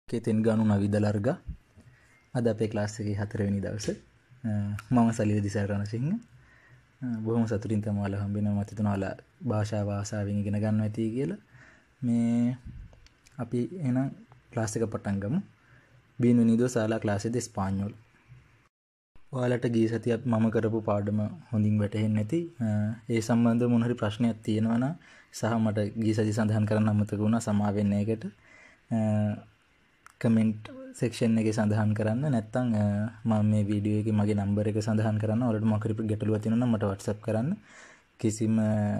කෙතෙන් ගනු නවිදලර්ග අද අපේ ක්ලාස් එකේ 4 වෙනි දවසේ මම සලිල දිසාරණසිංහ බොහොම සතුටින් තමයි ඔයාලා හම්බ වෙනවා මට හිතුණා ඔයාලා භාෂාව ආසාවෙන් ඉගෙන ගන්න ඇති කියලා මේ අපි එහෙනම් ක්ලාස් එක පටන් ගමු bienvenidos a la clase de español ඔයාලට ගිය සතියේ මම කරපු පාඩම හොඳින් වැටහෙන්නේ නැති ඒ සම්බන්ධව මොන හරි ප්‍රශ්නයක් තියෙනවා නම් සහ මට ගිය සතියේ සඳහන් කරන්න අමතක වුණා සමා වෙන්න ඒකට කමෙන්ට් සෙක්ෂන් එකේ සඳහන් කරන්න නැත්නම් මම මේ වීඩියෝ එකේ මගේ නම්බර් එක සඳහන් කරන්න ඔයාලට මොකක් හරි ගැටලුවක් තියෙනවා නම් මට WhatsApp කරන්න කිසිම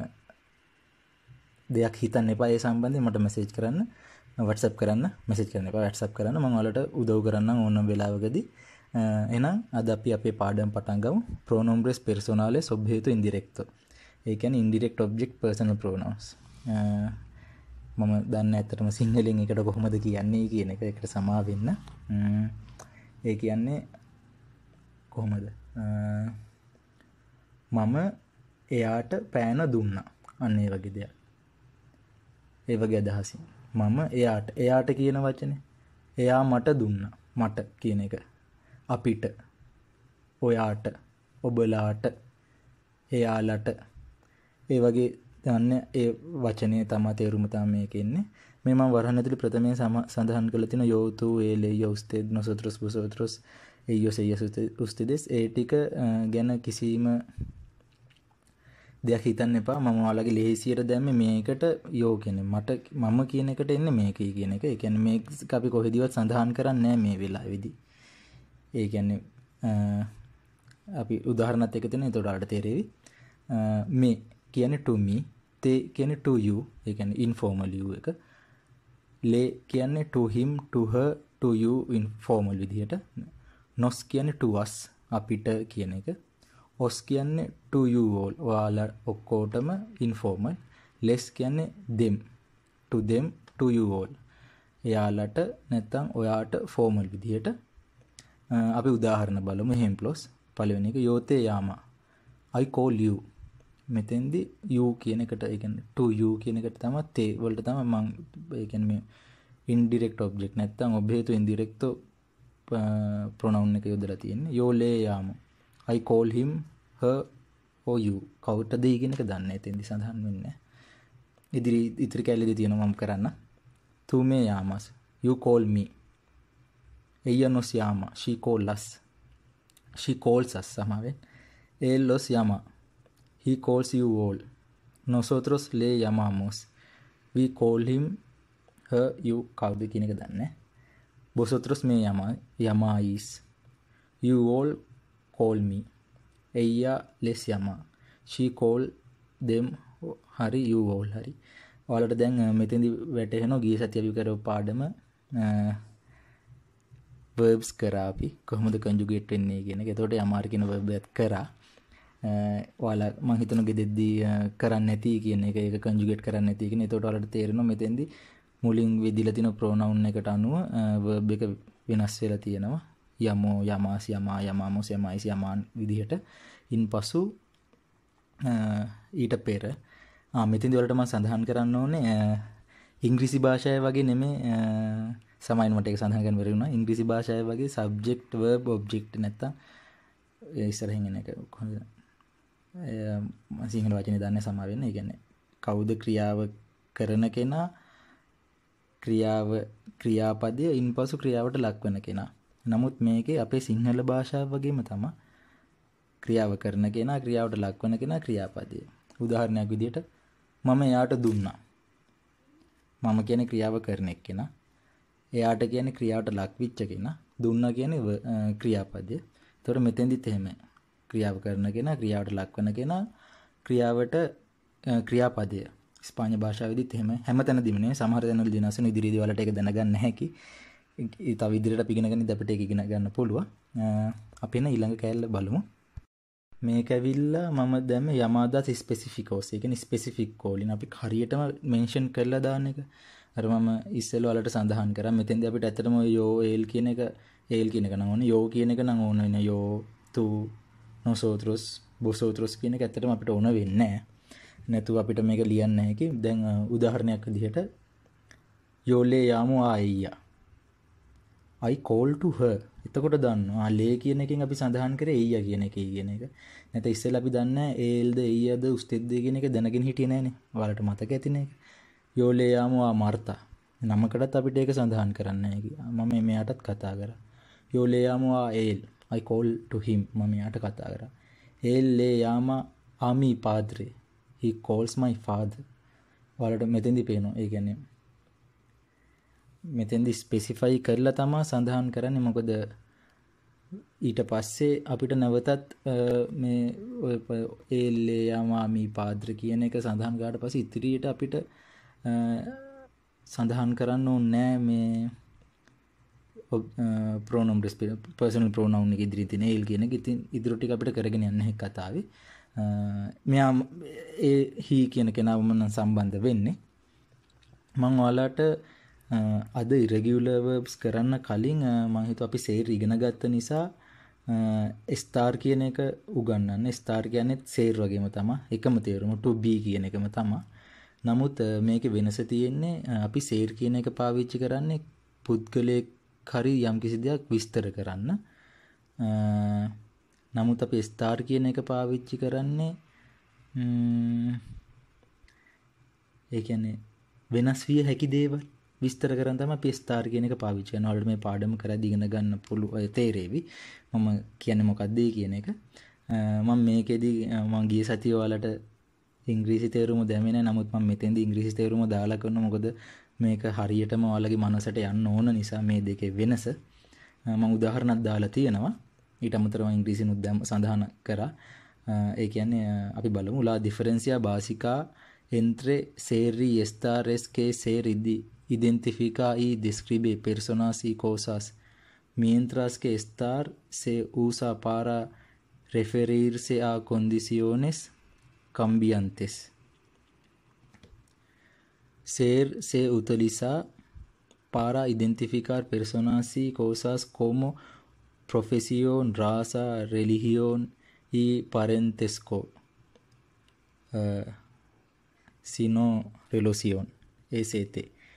දෙයක් හිතන්න එපා ඒ සම්බන්ධයෙන් මට මැසේජ් කරන්න WhatsApp කරන්න මැසේජ් කරන්න එපා WhatsApp කරන්න මම ඔයාලට උදව් කරන්නම් ඕනම වෙලාවකදී එහෙනම් අද අපි අපේ පාඩම පටන් ගමු pronombres personales objeto indirecto ඒ කියන්නේ indirect object personal pronouns මම දන්නේ ඇත්තටම සිංහලෙන් එකට කොහොමද කියන්නේ කියන එක එකට සමා වෙන්න ඒ කියන්නේ කොහොමද මම එයාට පෑන දුන්නා අන්න ඒ වගේ දෙයක් ඒ වගේ අදහසින් මම එයාට කියන වචනේ එයා මට දුන්නා මට කියන එක අපිට ඔයාට ඔබලාට එයාලට ඒ වගේ දන්න ඒ වචනේ තමයි තේරුම තමයි මේකේ ඉන්නේ මේ මම වරහන් ඇතුළේ ප්‍රථමයෙන් සඳහන් කරලා තියෙන yo tú él ella usted nosotros vosotros ellos ellas ustedes ඒ ටික ගැන කිසිම දෙයක් හිතන්න එපා මම ඔයාලගේ ලේසියට දැම්මේ මේකට yo කියන්නේ මට මම කියන එකට එන්නේ මේකයි කියන එක ඒ කියන්නේ මේක අපි කොහෙදවත් සඳහන් කරන්නේ නැහැ මේ වෙලාවේදී ඒ කියන්නේ අපි උදාහරණයක් එක දෙන්න එතකොට ඔයාලට තේරෙවි මේ කියන්නේ to me te කියන්නේ to you ඒ කියන්නේ informal you එක le කියන්නේ to him to her to you informal විදිහට nos කියන්නේ to us අපිට කියන එක os කියන්නේ to you all ඔයාලා ඔක්කොටම informal less කියන්නේ them to them to you all එයාලට නැත්නම් ඔයාට formal විදිහට අපි උදාහරණ බලමු ejemplos පළවෙනි එක yo te llama I call you මෙතෙන්දී you කියන එකට ඒ කියන්නේ to you කියන එකට තමයි te වලට තමයි මම ඒ කියන්නේ මේ indirect object නැත්නම් objeto indirecto pronoun එක යොදලා තියෙන්නේ yo le llamo I call him her or you කවුටද කියන එක දන්නේ එතෙන්දී සඳහන් වෙන්නේ ඉතිරි කැලේදී තියෙනවා මම කරන්න tú me llamas you call me ella nos llama she calls us සමාවෙන් él los llama he calls you all nosotros le llamamos we call him her you කවුද කියන එක දන්නේ vosotros me llamáis you all call me ella les llama she call them hari you all hari ඔයාලට දැන් මෙතෙන්දි වැටහෙනවා ගිය සතිය අපි කරපු පාඩම verbs කරා අපි කොහොමද conjugate වෙන්නේ කියන එක. එතකොට යමාර කියන verb එකත් කරා. ඔයාලා මම හිතන ගෙදෙද්දී කරන්නේ නැති කියන එක ඒක conjugate කරන්නේ නැති කියන. එතකොට ඔයාලට තේරෙනවා මෙතෙන්දී මුලින් වෙදිලා තියෙන pronoun එකට අනුව verb එක වෙනස් වෙලා තියෙනවා. යමෝ යමාස් යමා යමාමොස් යමයිස් යමාන් විදිහට. ඉන්පසු ඊට පෙර මෙතෙන්දී වලට මම සඳහන් කරන්න ඕනේ ඉංග්‍රීසි භාෂාවේ වගේ නෙමෙයි සමායින් මට ඒක සඳහන් කරන්න බැරි වුණා. ඉංග්‍රීසි භාෂාවේ වගේ subject verb object නැත්තම් ඉස්සරහින් එන එක කොහොමද? සිංහල වචනේ දන්නේ සමා වෙන්න. ඒ කියන්නේ කවුද ක්‍රියාව කරන කෙනා ක්‍රියාපදය ඉන්පසු ක්‍රියාවට ලක්වන කෙනා. නමුත් මේකේ අපේ සිංහල භාෂාව වගේම තමයි ක්‍රියාව කරන කෙනා ක්‍රියාවට ලක්වන කෙනා ක්‍රියාපදය. උදාහරණයක් විදිහට මම එයාට දුන්නා. මම කියන්නේ ක්‍රියාව කරන එක්කෙනා. එයාට කියන්නේ ක්‍රියාවට ලක්විච්ච කෙනා. දුන්නා කියන්නේ ක්‍රියාපදය. ඒතකොට මෙතෙන්දිත් එහෙම ක්‍රියාව කරන කෙනා ක්‍රියාවට ලක්වන කෙනා ක්‍රියාවට ක්‍රියාපදය. ස්පාඤ්ඤ භාෂාවේදීත් එහෙම හැමතැනදීම නේ සමහර තැන්වල දිනන ඉදිරියේදී වලට ඒක දැනගන්න හැකි. ඒ තව ඉදිරියට අපි ඉගෙන ගන්න අපිට ඒක ඉගෙන ගන්න පුළුවන්. අපි එන ඊළඟ කැලේ බලමු. මේක ඇවිල්ලා මම දැම්ම යමාදාස් ස්පෙસિෆිකෝස්. ඒ කියන්නේ ස්පෙસિෆික් කෝලින් අපි හරියටම මෙන්ෂන් කරලා දාන එක. අර මම ඉස්සෙල්ලා වලට සඳහන් කරා මෙතෙන්දී අපිට ඇත්තටම yo el කියන එක නම් ඕනේ yo කියන එක නම් ඕන වෙන්නේ yo tú nosotros vosotros කියන එක ඇත්තටම අපිට ඕන වෙන්නේ නැහැ. නැතුව අපිට මේක ලියන්න නැහැ. දැන් උදාහරණයක් විදිහට yo le llamo a ella I call to her. එතකොට දන්නවා ලේ කියන එකෙන් අපි සඳහන් කරේ එయ్యා කියන එකයි කියන එක. නැත්නම් ඉස්සෙල්ලා අපි දන්නේ ඒල්ද එయ్యාද උස්තෙද්ද කියන එක දැනගෙන හිටියේ නැහනේ. ඔයාලට මතක ඇතිනේ. යෝලේ යාමෝ මාර්තා. නමකටත් අපිට ඒක සඳහන් කරන්න නැහැ. මම මෙයාටත් කතා කරා. යෝලේ යාමෝ ඒල්. I call to him. මම එයාට කතා කරා. ඒල් ලේ යාමා ආමි පාද්‍රේ. He calls my father. ඔයාලට මෙතෙන්දි පේනවා. ඒ කියන්නේ මෙතෙන්දි ස්පෙસિෆයි කරලා තමයි සඳහන් කරන්නේ. මොකද ඊට පස්සේ අපිට නැවතත් මේ ඒල්ලේ යාමාමි පාද්‍ර කියන එක සඳහන් කරාට පස්සේ ඉතිරියට අපිට සඳහන් කරන්න ඕනේ මේ pronoun personal pronoun එක ඉදිරියේ තියෙන ඒල් කියන එක. ඉතින් ඉදිරිය ටික අපිට කරගෙන යන්න හැක කතාවේ. මෙයා ඒ හි කියන කෙනාවම නම් සම්බන්ධ වෙන්නේ. මම ඔයාලට අද irregular verbs කරන්න කලින් මම හිතුවා අපි සේර් ඉගෙන ගත්ත නිසා ස්ටාර් කියන එක උගන්වන්න. ස්ටාර් කියන්නේ සේර් වගේම තමයි. එකම තේරුම to be කියන එකම තමයි. නමුත් මේකේ වෙනස තියෙන්නේ අපි සේර් කියන එක පාවිච්චි කරන්නේ පුද්ගලයෙක් හරි යම්කිසි දෙයක් විස්තර කරන්න. නමුත් අපි ස්ටාර් කියන එක පාවිච්චි කරන්නේ ඒ කියන්නේ වෙනස් විය හැකි දේවල් විස්තර කරන් තමයි අපි ස්ටාර් කියන එක පාවිච්චි කරනවා. ඔයාලට මේ පාඩම කරද්දී ඉගෙන ගන්න පුළුවන් තේරෙවි. මම කියන්නේ මොකක්ද කියන එක. මම මේකෙදි මම ගිය සතියේ ඔයාලට ඉංග්‍රීසි තේරුම දැම්මේ නැහැ. නමුත් මම මෙතෙන්දී ඉංග්‍රීසි තේරුම දාලා කරනවා. මොකද මේක හරියටම ඔයාලගේ මනසට යන්න ඕන නිසා මේ දෙකේ වෙනස. මම උදාහරණයක් දාලා තියෙනවා. ඊට අමතරව ඉංග්‍රීසිනුත් සඳහන් කරා. ඒ කියන්නේ අපි බලමු la diferencia básica entre ser y estar es que ser identifica y describe personas y cosas, mientras que estar se usa para referirse a condiciones cambiantes. Ser se utiliza para identificar personas y cosas como profesión, raza, religión y parentesco, sino relación. ET.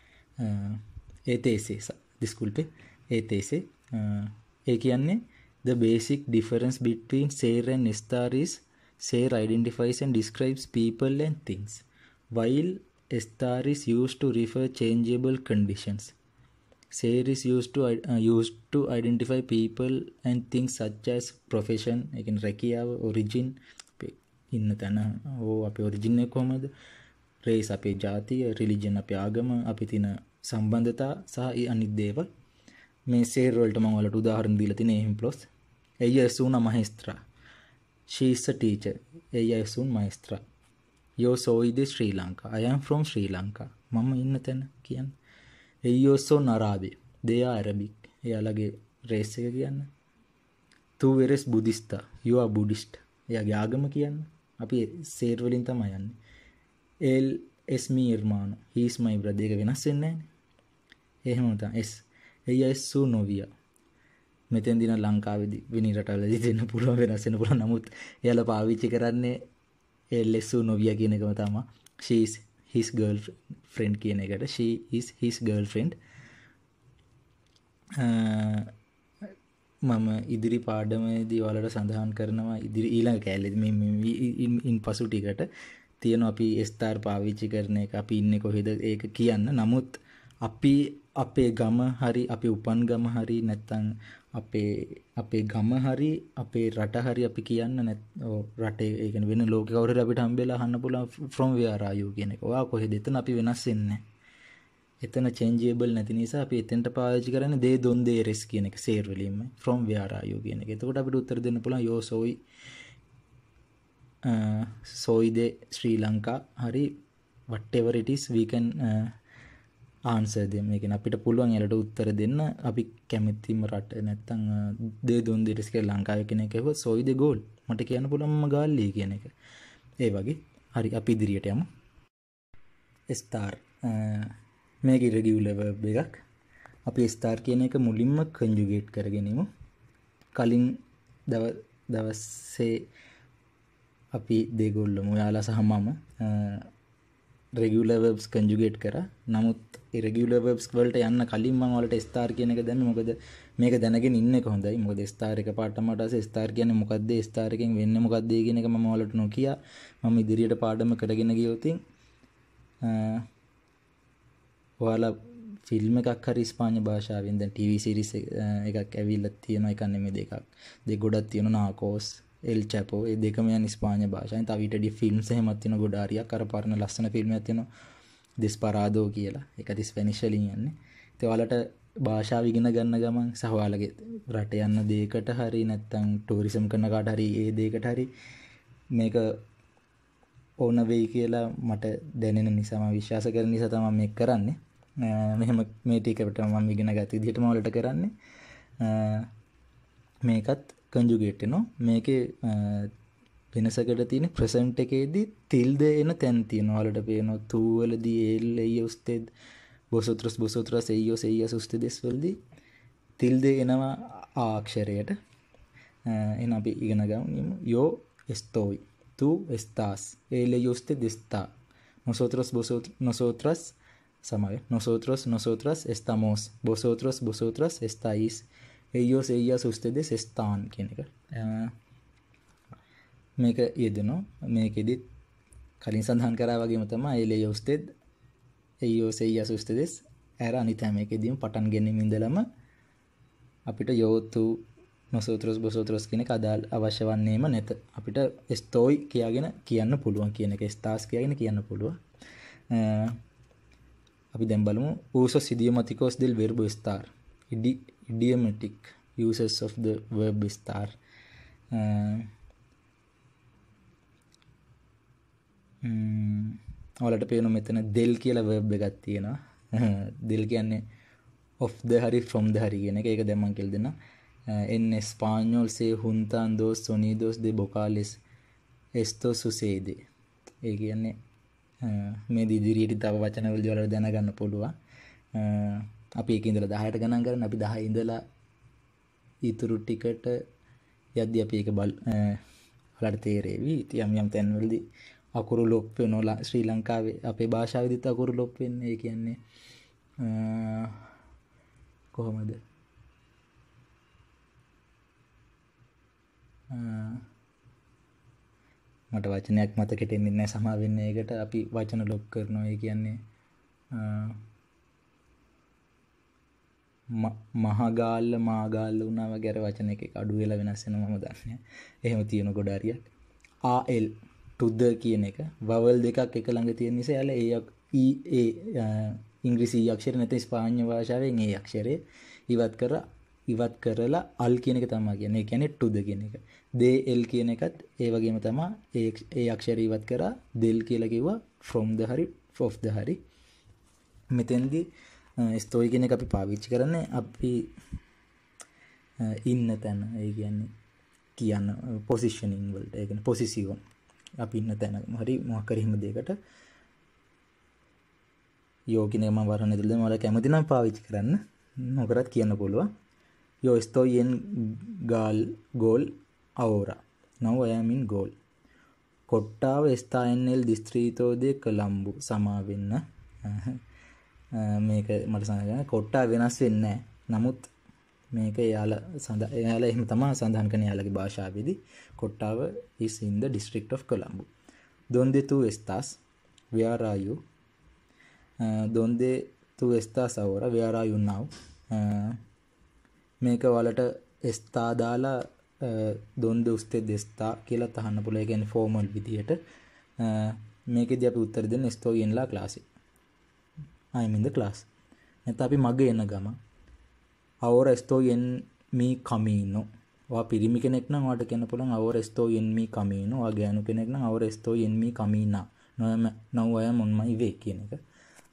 ETS. Disculpe. ETS. ඒ කියන්නේ the basic difference between ser and star is ser identifies and describes people and things, while star is used to refer changeable conditions. Ser is used to identify people and things such as profession, again රැකියාව, origin ඉන්න තැන ඕ අපේ origin එක කොහමද, race අපේ ජාතිය, religion අපේ ආගම, අපි තින සම්බන්ධතා සහ අනිත් දේවල්. මේ ser වලට මම ඔයාලට උදාහරණ දීලා තියෙන exemplos. Ella es una maestra. She is a teacher. Ella es un maestra. Yo soy de Sri Lanka. I am from Sri Lanka. මම ඉන්න තැන කියන්නේ. Ellos son árabes. They are Arabic. එයාලගේ race එක කියන්න. Tu eres budista. You are Buddhist. එයාගේ ආගම කියන්න. අපි සේර් වලින් තමයි යන්නේ. Él es mi hermano. He is my brother. ඒක වෙනස් වෙන්නේ නැහැ. එහෙම තමයි. S. Ella es su novia. මෙතෙන්දී නම් ලංකාවේදී වෙන රටවලදී දෙන්න පුළුවන් වෙනස් වෙන්න පුළුවන්. නමුත් එයාලා පාවිච්චි කරන්නේ él es su novia කියන එකම තමයි. She is his girlfriend කියන එකට. She is his girlfriend. මම ඉදිරි පාඩමේදී ඔයාලට සඳහන් කරනවා ඊළඟ කැලේ මේ ඉන්පසු ටිකට තියෙන අපි ස්ටාර් පාවිච්චි කරන එක අපි ඉන්නේ කොහෙද ඒක කියන්න. නමුත් අපි අපේ ගම හරි අපේ උපන් ගම හරි නැත්නම් අපේ ගම හරි අපේ රට හරි අපි කියන්න රටේ ඒ කියන්නේ වෙන ලෝකේ කවුරු හරි අපිට හම්බෙලා අහන්න පුළුවන් from where are you කියන එක. ඔයා කොහෙද? එතන අපි වෙනස් වෙන්නේ. එතන changeable නැති නිසා අපි එතෙන්ට පාවිච්චි කරන්නේ de donde eres කියන එක සේර් වලින්ම from where are you කියන එක. එතකොට අපිට උත්තර දෙන්න පුළුවන් yo soy de Sri Lanka හරි whatever it is we can answer them. ඒ කියන්නේ අපිට පුළුවන් යාලට උත්තර දෙන්න අපි කැමතිම රට නැත්තම් de donde eres කියලා ලංකාවේ කෙනෙක් ඇහුවොත් soy de goal මට කියන්න පුළුවන් මම ගාල්ලි කියන එක. ඒ වගේ හරි අපි ඉදිරියට යමු. star මේක irregular verb එකක්. අපි star කියන එක මුලින්ම conjugate කරගෙන ඉමු. කලින් දවසේ අපි දෙගොල්ලම ඔයාලා සහ මම regular verbs conjugate කරා. නමුත් irregular verbs වලට යන්න කලින් මම ඔයාලට star කියන එක දැම්මේ මොකද මේක දැනගෙන ඉන්න එක හොඳයි. මොකද star එක පාඩම මට අසේ star කියන්නේ මොකද්ද? star එකෙන් වෙන්නේ මොකද්ද කියන එක මම ඔයාලට නොකිය මම ඉදිරියට පාඩම කරගෙන ගියොත් ඔයාලා ෆිල්ම් එකක් හරි ස්පාඤ්ඤ භාෂාවෙන් දැන් TV series එකක් ඇවිල්ලා තියෙනවා එකක් නෙමෙයි දෙකක්. දෙක ගොඩක් තියෙනවා නාකෝස් එල් චැපෝ ඒ දෙකම යන ස්පාඤ්ඤ භාෂාවෙන්. තව ඊට වඩා ෆිල්ම්ස් එහෙමත් තියෙනවා ගොඩ හරියක්. අර පරණ ලස්සන ෆිල්ම් එකක් තියෙනවා දෙස්පරාදෝ කියලා. ඒක ස්පැනිෂ් වලින් යන්නේ. ඉතින් ඔයාලට භාෂාව ඉගෙන ගන්න ගමන් සහ ඔයාලගේ රට යන දෙයකට හරි නැත්නම් ටූරිසම් කරන කාට හරි ඒ දෙයකට හරි මේක ඕන වෙයි කියලා මට දැනෙන නිසා මම විශ්වාස කරන නිසා තමයි මේක කරන්නේ. මෙහෙම මේ ටිකට මම ඉගෙන ගත්ත විදිහටම වලට කරන්නේ. මේකත් conjugate වෙනවා. මේකේ වෙනසකට තියෙන present එකේදී tilde එන තැන් තියෙනවා. වලට පේනවා tu වලදී el ey usted vosotros ellos ellas ustedes වලදී tilde එනවා ආ අක්ෂරයට. එහෙනම් අපි ඉගෙන ගමු. yo estoy, tú estás, él y usted está, nosotros vosotros nosotras sama vez, nosotros nosotras estamos, vosotros vosotras estáis, ellos ellas ustedes están කියන එක. මේක යෙදෙනවා. මේකෙදි කලින් සඳහන් කරා වගේම තමයි él y usted, ellos ellas ustedes අර අනිත් හැම එකෙදීම පටන් ගැනීම ඉඳලම අපිට yo tú nosotros vosotros කියන එක අදාළ අවශ්‍ය වන්නේම නැත. අපිට estoy කියලාගෙන කියන්න පුළුවන් කියන එක estás කියලාගෙන කියන්න පුළුවන්. අපි දැන් බලමු usos idiomáticos del verbo estar. Idiomatic uses of the verb estar. ඔයාලට පේනවා මෙතන del කියලා verb එකක් තියෙනවා. del කියන්නේ of the hari from the hari කියන එක. ඒක දැන් මම කියලා දෙන්නම්. En español se juntan dos sonidos de vocales. Esto sucede. ඒ කියන්නේ මේ ඉදිරියට තව වචන වලදී ඔයාලට දැනගන්න පුළුවන්. අපි එක ඉඳලා 10ට ගණන් කරන අපි 10 ඉඳලා ඊතුරු ටිකට යද්දී අපි ඒක ඔයාලට තේරෙවි. ඉතින් යම් තැන් වලදී අකුරු ලොප් වෙනවා. ශ්‍රී ලංකාවේ අපේ භාෂාවෙදිත් අකුරු ලොප් වෙන්නේ. ඒ කියන්නේ කොහොමද? මට වචනයක් මතකෙට එන්නේ නැහැ සමා වෙන්නේ. ඒකට අපි වචන ලොප් කරනවා. ඒ කියන්නේ මහගාල්ල මාගාල්ල වුණා වගේ අර වචන එකක අඩු වෙලා වෙනස් වෙනවා මම දන්නේ. එහෙම තියෙන ගොඩ හරියක්. AL to the කියන එක vowel දෙකක් එක ළඟ තියෙන නිසා යාල ඉංග්‍රීසි අක්ෂරය නැත්නම් ස්පාඤ්ඤ භාෂාවෙන් ඒ අක්ෂරය ඉවත් කරලා al කියන එක තමයි කියන්නේ. ඒ කියන්නේ to the කියන එක. they l කියන එකත් ඒ වගේම තමයි ඒ අක්ෂරය ඉවත් කරා del කියලා කිව්වා from the hari of the hari. මෙතෙන්දී estoy කියන එක අපි පාවිච්චි කරන්නේ අපි ඉන්න තැන. ඒ කියන්නේ කියන positioning වලට. ඒ කියන්නේ position. අපි ඉන්න තැන හරි මොකක් හරි හිම දෙයකට yo කියන එක මම වරණ දෙන්න මම කැමති නම් පාවිච්චි කරන්න. මොකටද කියන්න පුළුවන්. Yo estoy en Gol ahora. Now I am in Gol. Kottawa está en el distrito de Colombo. සමා වෙන්න. මේක මට සඳහන් කොට්ටා වෙනස් වෙන්නේ නැහැ. නමුත් මේක එයාලා එහෙම තමයි සඳහන් කරන්නේ එයාලගේ භාෂාවේදී. Kottawa is in the district of Colombo. Donde tú estás? Where are you? Donde tú estás ahora? Where are you now? මේක වලට está දාලා donde usted está කියලා තහන්න පුළුවන්. ඒ කියන්නේ ෆෝමල් විදියට. මේකෙදී අපි උත්තර දෙන්න estoy en la clase. I am in the class. නැත්නම් අපි මග එන ගම. ahora estoy en mi camino. ඔයා පිරිමි කෙනෙක් නම් ඔයාට කියන්න පුළුවන් ahora estoy en mi camino. ඔයා ගෑනු කෙනෙක් නම් ahora estoy en mi camina. now I am on my way කියන එක.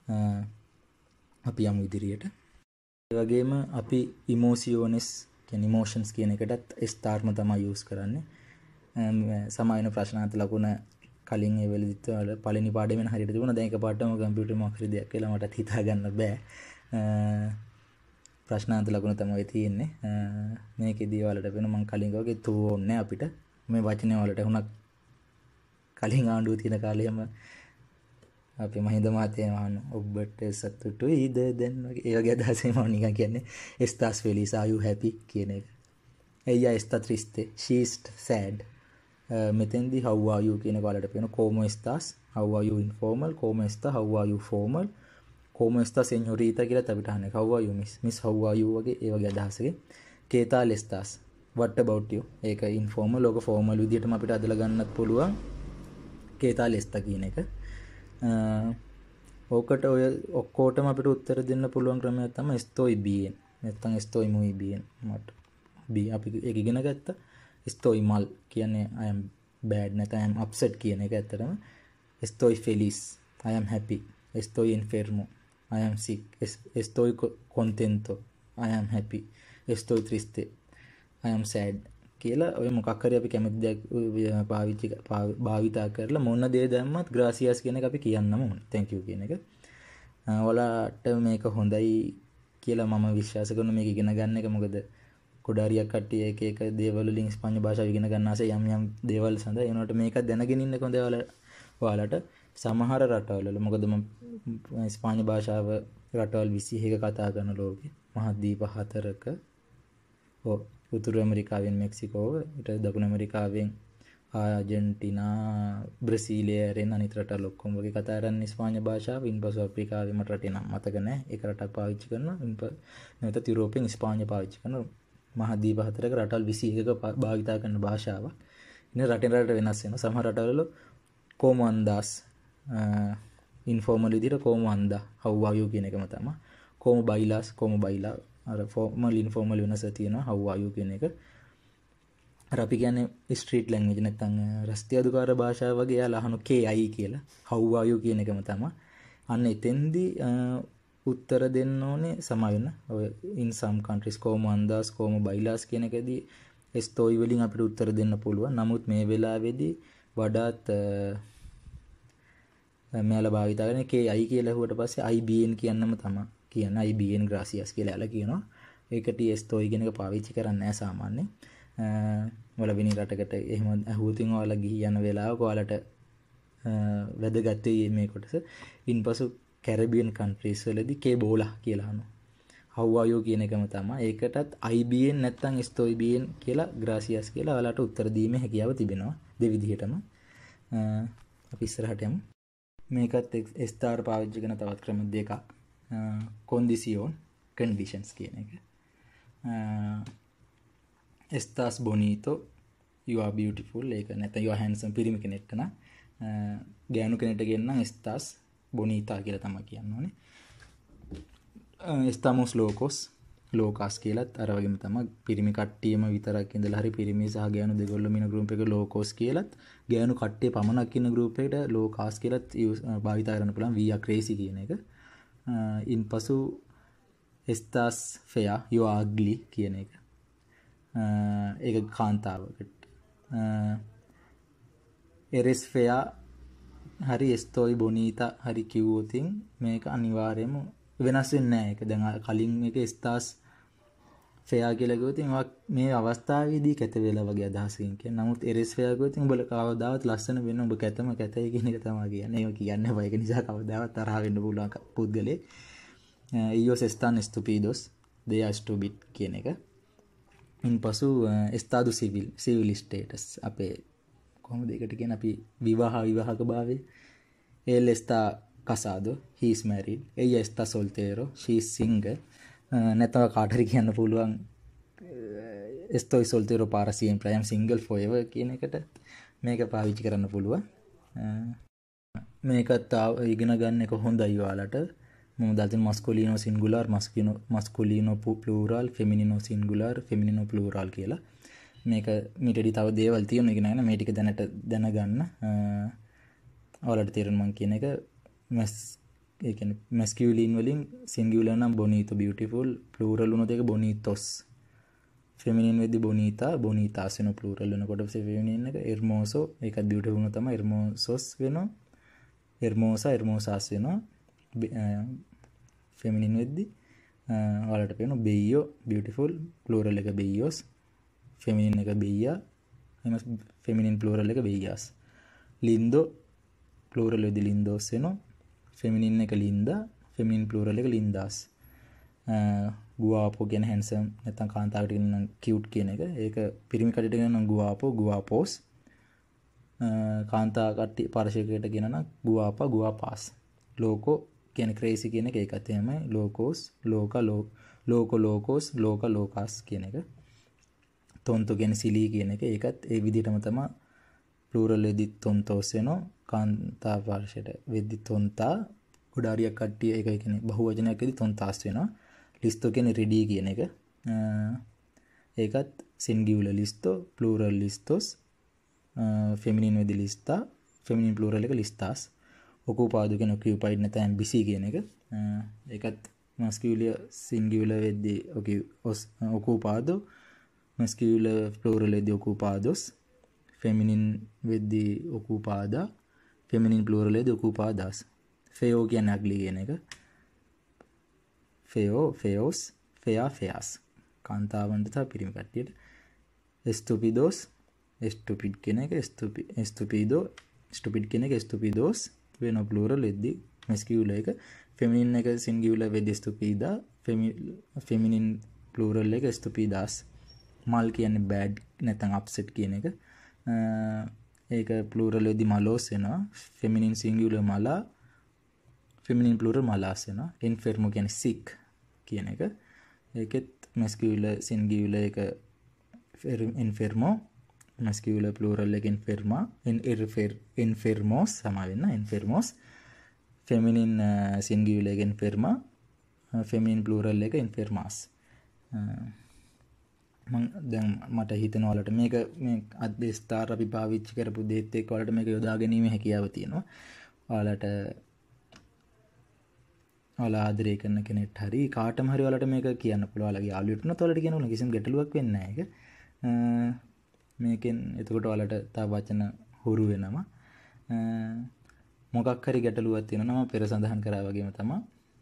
අපි යමු ඉදිරියට. ඒ වගේම අපි emotions කියන්නේ emotions කියන එකටත් ස්ටාර්ම තමයි යූස් කරන්නේ. සමායන ප්‍රශ්නාර්ථ ලකුණ කලින් ඒ වෙලෙදිත් පළවෙනි පාඩමෙන් හරියට තිබුණා. දැන් එකපාරටම කම්පියුටර් මොකක් හරි දෙයක් කියලා මට හිතා ගන්න බෑ. ප්‍රශ්නාර්ථ ලකුණ තමයි තියෙන්නේ. මේකෙදී ඔයාලට වෙන මම කලින් වගේ තෝ ඕනේ අපිට. මේ වචනේ වලට වුණා කලින් ආණ්ඩුව තියෙන කාලෙම අපි මහින්ද මහත්තයා මහන ඔබට සතුටුයිද දැන් වගේ ඒ වගේ අදහසෙන් මම නිකන් කියන්නේ estás feliz are you happy කියන එක. ella está triste she is sad. මෙතෙන්දී how are you කියන කාලයට පේන como estás how are you informal como está how are you formal como está señorita කියලා අපිට අහන්නේ how are you miss how are you වගේ ඒ වගේ අදහසකින් qué tal estás what about you ඒක informal ඕක formal විදිහටම අපිට අදලා ගන්නත් පුළුවන් qué tal está කියන එක. ඕකට ඔය ඔක්කොටම අපිට උත්තර දෙන්න පුළුවන් ක්‍රමයක් තමයි estoy bien නැත්නම් estoy muy bien මට B අපි ඒක ඉගෙන ගත්තා estoy mal කියන්නේ I am bad නැත්නම් I am upset කියන එක ඇත්තටම estoy feliz I am happy estoy enfermo I am sick estoy contento I am happy estoy triste I am sad කියලා ඔය මොකක් හරි අපි කැමති දෙයක් භාවිතා කරලා මොන දේ දැම්මත් gracias කියන එක අපි කියන්නම ඕනේ thank you කියන එක. ඔයාලට මේක හොඳයි කියලා මම විශ්වාස කරනවා මේක ඉගෙන ගන්න එක. මොකද කොඩාරියක් කට්ටිය එක එක දේවල් වලින් ස්පාඤ්ඤ භාෂාව ඉගෙන ගන්න ආසේ යම් යම් දේවල් සඳහා ඒනොට මේක දැනගෙන ඉන්න කොහොඳ ඔයාලට සමහර රටවල මොකද මම ස්පාඤ්ඤ භාෂාව රටවල් 21ක කතා කරන ලෝකේ මහද්වීප 4ක උතුරු ඇමරිකාවෙන් මෙක්සිකෝව ඊට දකුණු ඇමරිකාවෙන් ආජන්ටිනා බ්‍රසීලය ඇරෙන අනිත් රටවල් ඔක්කොම වගේ කතා කරන්නේ ස්පාඤ්ඤ භාෂාව. ඉන්පසු අප්‍රිකාවේ මට රටේ නම් මතක නැහැ. ඒක රටක් පාවිච්චි කරනවා. නැවතත් යුරෝපෙන් ස්පාඤ්ඤ පාවිච්චි කරනවා. මහද්වීප 4ක රටවල් 21ක භාවිතා කරන භාෂාවක්. ඉතින් රටෙන් රටට වෙනස් වෙනවා. සමහර රටවල como andas informal විදිහට como anda how are you කියන එකම තමයි. como bailas අර formal informal වෙනස තියෙනවා how are you කියන එක. අර අපි කියන්නේ ස්ට්‍රීට් ලැන්ග්වේජ් නැත්නම් රස්තිය අධිකාර භාෂාව වගේ යාලා අහන KI කියලා how are you කියන එකම තමයි. අන්න එතෙන්දී උත්තර දෙන්න ඕනේ සමා වෙන. ඔය in some countries como andas como bailas කියන එකදී estoy වලින් අපිට උත්තර දෙන්න පුළුවන්. නමුත් මේ වෙලාවේදී වඩාත් මෙයාලා භාවිත කරන්නේ KI කියලා හුවට පස්සේ IBN කියන්නම තමයි. කියන IBN gracias කියලා යාලා කියනවා. ඒකට estoy කියන එක පාවිච්චි කරන්නේ නැහැ සාමාන්‍යයෙන්. ඔයාලා වෙන රටකට එහෙම අහුවතින් ඔයාලා ගිහි යන වෙලාවක ඔයාලට වැදගත් මේ කොටස. ඉන්පසු කැරිබියන් කන්ට්‍රීස් වලදී que bola කියලා අහනවා. how are you කියන එකම තමයි. ඒකටත් IBN නැත්නම් estoy bien කියලා gracias කියලා ඔයාලට උත්තර දීමේ හැකියාව තිබෙනවා. දෙවිදිහටම. අපි ඉස්සරහට යමු. මේකත් estar පාවිච්චි කරන තවත් ක්‍රම දෙකක්. condition conditions කියන එක. estás bonito you are beautiful ඒක නැත්නම් you are handsome පිරිමි කෙනෙක්ට නම් ගෑනු කෙනෙක්ට කියනනම් estás bonita කියලා තමයි කියන්න ඕනේ. estamos locos කියලත් අර වගේම තමයි පිරිමි කට්ටියම විතරක් ඉඳලා හරි පිරිමි සහ ගෑනු දෙගොල්ලම ඉන්න group එක locos කියලත් ගෑනු කට්ටිය පමණක් ඉන්න group එකට locas කියලත් භාවිත කරන්න පුළුවන් we are crazy කියන එක. ඉන්පසු estás fea you are ugly කියන එක. ඒක කාන්තාවකට. eres fea හරි estoy bonita හරි කිව්වොතින් මේක අනිවාර්යයෙන්ම වෙනස් වෙන්නේ නැහැ. ඒක දැන් කලින් එක estás fea කියලා කිව්වොතින් මේ අවස්ථාවේදී කැත වෙලා වගේ අදහසකින් කියන්නේ. නමුත් eres fea කිව්වොතින් උඹල කවදාවත් ලස්සන වෙන්න උඹ කැතම කැතයි කියන එක තමයි කියන්නේ. ඒක කියන්නේ බය ඒක නිසා කවදාවත් තරහ වෙන්න පුළුවන් පුද්ගලෙක්. ellos están estúpidos they are stupid කියන එක. ඉන්පසු estado civil status අපේ කොහොමද ඒකට කියන්නේ අපි විවාහක භාවය. él está casado he is married ella está soltero she is single. නැත්නම් කාට හරි කියන්න පුළුවන් estoy soltero para siempre I am single forever කියන එකට මේක පාවිච්චි කරන්න පුළුවන්. මේකත් ඉගෙන ගන්න එක හොඳයි ඔයාලට. මම දාලා masculino singular masculino plural feminino singular feminino plural කියලා. මේක මීටදී තව දේවල් තියෙනවා ඉගෙන ගන්න. මේ ටික දැනගන්න. ඔයාලට තේරෙන්න මම කියන එක ඒ කියන්නේ masculine වලින් singular නම් bonito beautiful plural වුණොත් ඒක bonitos. feminine වෙද්දි bonita bonitas වෙන plural වෙනකොට feminine එක hermoso ඒකත් beautiful වුණොත් තමයි hermosos වෙනවා. hermosa hermosas වෙනවා. feminine වෙද්දි ඔයාලට පේනවා bello beautiful plural එක bellos feminine එක bella එම feminine plural එක bellas lindo plural වෙද්දි lindos වෙනවා ෆෙමිනින් එක ලින්දා, ෆෙමිනින් ප්ලූරල් එක ලින්දාස්. ගුවාපෝ කියන හැන්සම් නැත්නම් කාන්තාවට කියන නම් කියුට් කියන එක. ඒක පිරිමි කටට කියන නම් ගුවාපෝ, ගුවාපෝස්. කාන්තා කට්ටි පාර්ශවයකට කියන නම් ගුවාපා, ගුවාපාස්. ලෝකෝ කියන ක්‍රේසි කියන එක ඒකත් එහෙමයි. ලෝකෝස්, ලෝකා, ලෝකෝ, ලෝකෝස්, ලෝකා, ලෝකාස් කියන එක. තොන්තෝ කියන සිලී කියන එක ඒකත් ඒ විදිහටම තමයි ප්ලූරල් වෙද්දි තොන්තෝස් වෙනවා. කාන්තා පාර්ශවයට වෙද්දි තොන්තා. ගොඩාරියක් කට්ටිය ඒක කියන්නේ බහුවචනයක් වෙද්දි තොන්තාස් වෙනවා. ලිස්තෝ කියන්නේ රෙඩි කියන එක. ඒකත් සින්ගියුලර් ලිස්තෝ, ප්ලූරල් ලිස්තෝස්, ෆෙමිනින් වෙද්දි ලිස්තා, ෆෙමිනින් ප්ලූරල් එක ලිස්තාස්. ඔකුපාදු කියන ඔකියුපයිඩ් නැත්නම් බිසි කියන එක. ඒකත් මස්කියුලර් සින්ගියුලර් වෙද්දි ඔකුපාදු, මස්කියුලර් ප්ලූරල් වෙද්දි ඔකුපාදොස්, ෆෙමිනින් වෙද්දි ඔකුපාදා, ෆෙමිනින් ප්ලූරල් වෙද්දි ඔකුපාදාස්. ෆෙයෝ කියන්නේ අග්ලි කියන එක. ෆෙයෝ, ෆෙයෝස්, ෆෙයා, ෆෙයාස්. කාන්තාවන්ට තව පිරිමි කට්ටියට. එස්තුපිඩෝස්, එස්තුපිඩ් කියන එක, එස්තුපිඩෝ, ස්ටුපිඩ් කියන එක, එස්තුපිඩෝස් වෙන ප්ලූරල් වෙද්දි මස්කියුලර් එක. ෆෙමිනින් එක සින්ගියුලර් වෙද්දි එස්තුපිඩා, ෆෙමිනින් ප්ලූරල් එක එස්තුපිඩාස්. මල් කියන්නේ බෑඩ් නැත්නම් අප්සෙට් කියන එක. ඒක ප්ලූරල් වෙද්දි මලෝස් වෙනවා. ෆෙමිනින් සින්ගියුලර් මලා, ෆෙමිනින් ප්ලූරල් මලාස් වෙනවා. ඉන්ෆර්මෝ කියන්නේ සික් කියන එක. ඒකෙත් මස්කියුලර් සින්ගියුලර් එක ඉන්ෆර්මෝ, මස්කියුලර් ප්ලූරල් එක ඉන්ෆර්මා, ඉන්ෆර්මෝස් සමා වෙන්න ඉන්ෆර්මෝස්. ෆෙමිනින් සින්ගියුලර් එක ඉන්ෆර්මා, ෆෙමිනින් ප්ලූරල් එක ඉන්ෆර්මාස්. දැන් මට හිතෙනවා ඔයාලට මේක මේ අධ්‍යස්ථාර අපි පාවිච්චි කරපු දේත් එක්ක ඔයාලට මේක යොදා ගැනීමේ හැකියාව තියෙනවා. ඔයාලට ඔයාලා ආදරය කරන කෙනෙක්ට හරි කාටම හරි ඔයාලට මේක කියන්න පුළුවන්. ඔයාලගේ යාළුවෙකුට උනත් ඔයාලට කියන්න ඕන කිසිම ගැටලුවක් වෙන්නේ නැහැ ඒක. මේකෙන් එතකොට ඔයාලට තව වචන හුරු වෙනවා. මොකක් හරි ගැටලුවක් තියෙනවා නම් පෙර සඳහන් කරා වගේම තමයි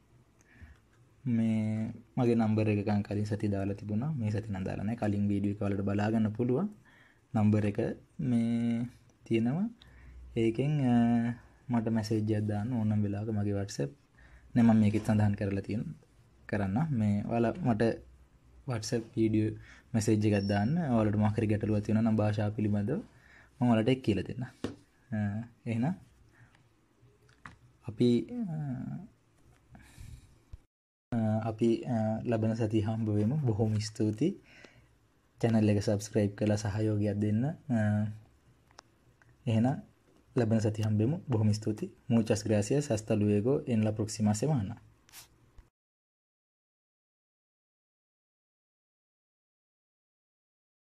මේ මගේ නම්බර් එක ගන්න කලින් සති දාලා තිබුණා. මේ සති නම් දාලා නැහැ. කලින් වීඩියෝ එක වලට බලා ගන්න පුළුවන්. නම්බර් එක මේ තියෙනවා. ඒකෙන් මට මැසේජ් එකක් දාන්න ඕනම වෙලාවක මගේ WhatsApp නේ මම මේකෙත් සඳහන් කරලා කරන්න. මේ ඔයාලා මට WhatsApp වීඩියෝ මැසේජ් එකක් දාන්න. ඔයාලට මොකක් හරි ගැටලුවක් තියෙනවා නම් භාෂාව පිළිබඳව මම ඔයාලට ඒක කියලා දෙන්න. එහෙනම් අපි ලබන සතිය හම්බ වෙමු. බොහොම ස්තුතියි. channel එක subscribe කරලා සහයෝගයක් දෙන්න. එහෙනම් ලබන සතිය හම්බ වෙමු. බොහොම ස්තුතියි. Muchas gracias. Hasta luego en la próxima semana.